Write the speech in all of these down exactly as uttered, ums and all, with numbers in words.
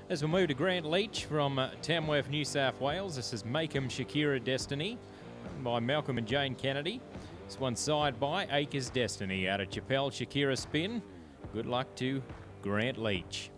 As we move to Grant Leach from uh, Tamworth, New South Wales, this is Make 'em Shakira Destiny by Malcolm and Jane Kennedy. This one side by Acres Destiny out of Chappelle Shakira Spin. Good luck to Grant Leach.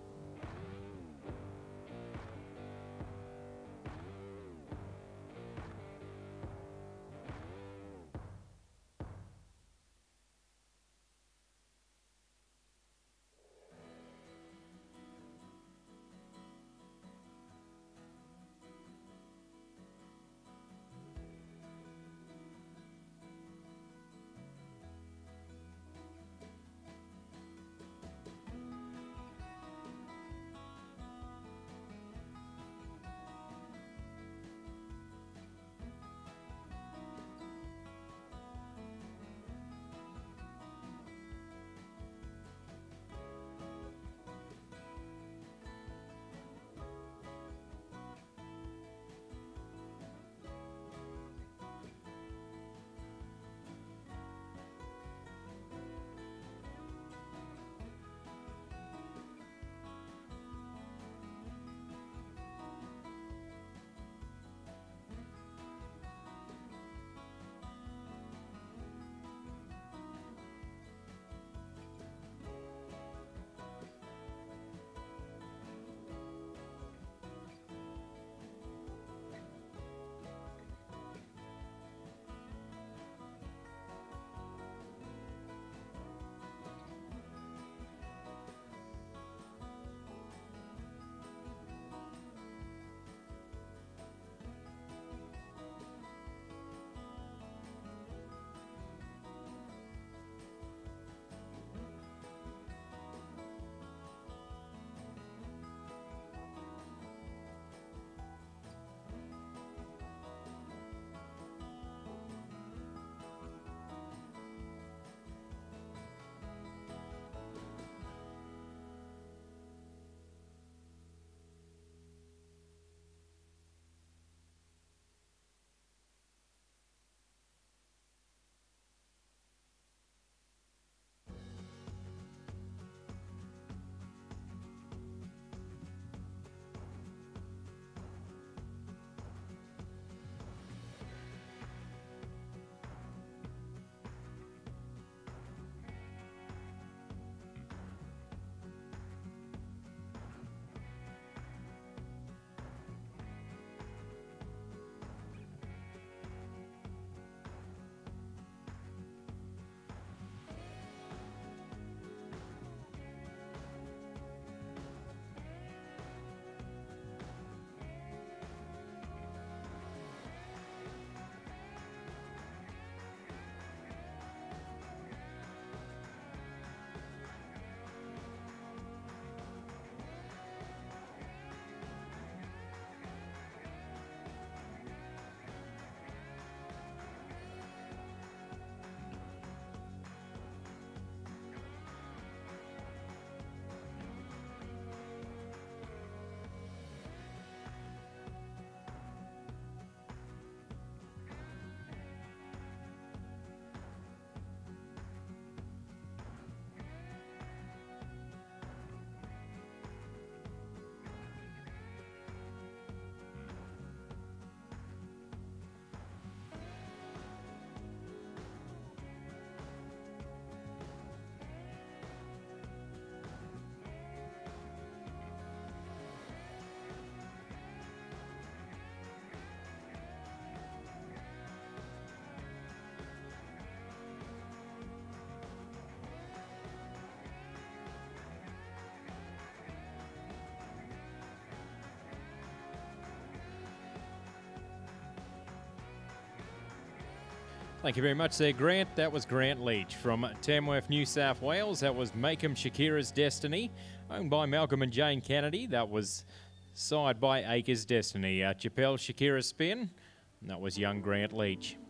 Thank you very much there, Grant. That was Grant Leach from Tamworth, New South Wales. That was Make 'em Shakira's Destiny, owned by Malcolm and Jane Kennedy. That was side by Acres Destiny. Uh, Chappelle Shakira Spin. And that was young Grant Leach.